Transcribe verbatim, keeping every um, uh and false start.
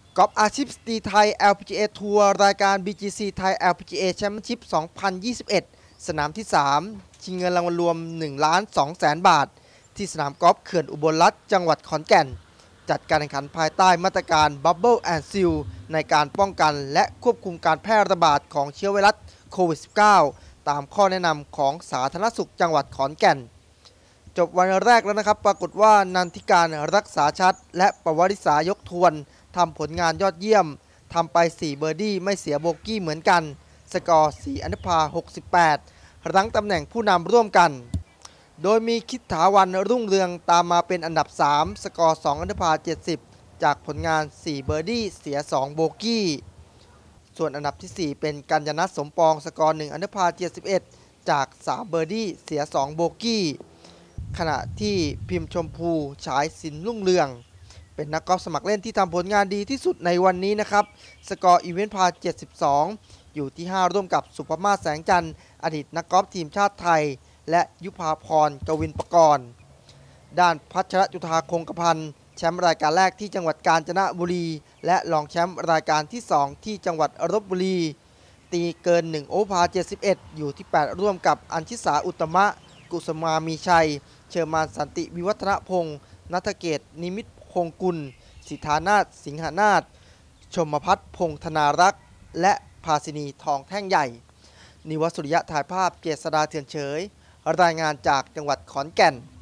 กอล์ฟอาชีพสตรีไทย แอล พี จี เอ ทัวร์รายการ บี จี ซี ไทย แอล พี จี เอ แชมเปี้ยนชิพ สองพันยี่สิบเอ็ด สนามที่ สาม ชิงเงินรางวัลรวม หนึ่งล้านสองแสน บาท ที่สนามกอล์ฟเขื่อนอุบลรัตน์จังหวัดขอนแก่น จัดการแข่งขันภายใต้มาตรการ Bubble and Seal ในการป้องกันและควบคุมการแพร่ระบาดของเชื้อไวรัสโควิด สิบเก้า ตามข้อแนะนำของสาธารณสุขจังหวัดขอนแก่นจบวันแรกแล้วนะครับปรากฏว่านันทิการรักษาชัดและปวริษายกทวนทำผลงานยอดเยี่ยมทำไปสี่เบอร์ดี้ไม่เสียโบกี้เหมือนกันสกอร์สี่อันดับหกสิบแปดรั้งตำแหน่งผู้นำร่วมกันโดยมีคิดถาวันรุ่งเรืองตามมาเป็นอันดับสามสกอร์สองอันดับเจ็ดสิบจากผลงานสี่เบอร์ดี้เสียสองโบกี้ส่วนอันดับที่สี่เป็นกัญญนัทสมปองสกอร์หนึ่งอันดับเจ็ดสิบเอ็ดจากสามเบอร์ดี้เสียสองโบกี้ขณะที่พิมพ์ชมพูฉายสินรุ่งเรืองเป็นนักกอล์ฟสมัครเล่นที่ทำผลงานดีที่สุดในวันนี้นะครับสกอร์อีเวนต์พาเจ็ดสิบสองอยู่ที่ห้าร่วมกับสุภมาศแสงจันทร์อดีตนักกอล์ฟทีมชาติไทยและยุพาพรกวินปกรณ์ด้านพัชรจุฑาคงกพันธ์แชมป์รายการแรกที่จังหวัดกาญจนบุรีและรองแชมป์รายการที่สองที่จังหวัดลพบุรีตีเกินหนึ่งโอพาเจ็ดสิบเอ็ดอยู่ที่แปดร่วมกับอัญชิสาอุตตมะกุสมามีชัยเชอร์มานสันติวิวัฒนพงศ์ณัฐเกตนิมิตคงกุลสิทธานาถสิงหนาถชมพัฒน์พงษ์ธนารักษ์และภาสินีทองแท่งใหญ่นิวัฒน์สุริยะถ่ายภาพเจษฎาเถื่อนเฉยรายงานจากจังหวัดขอนแก่น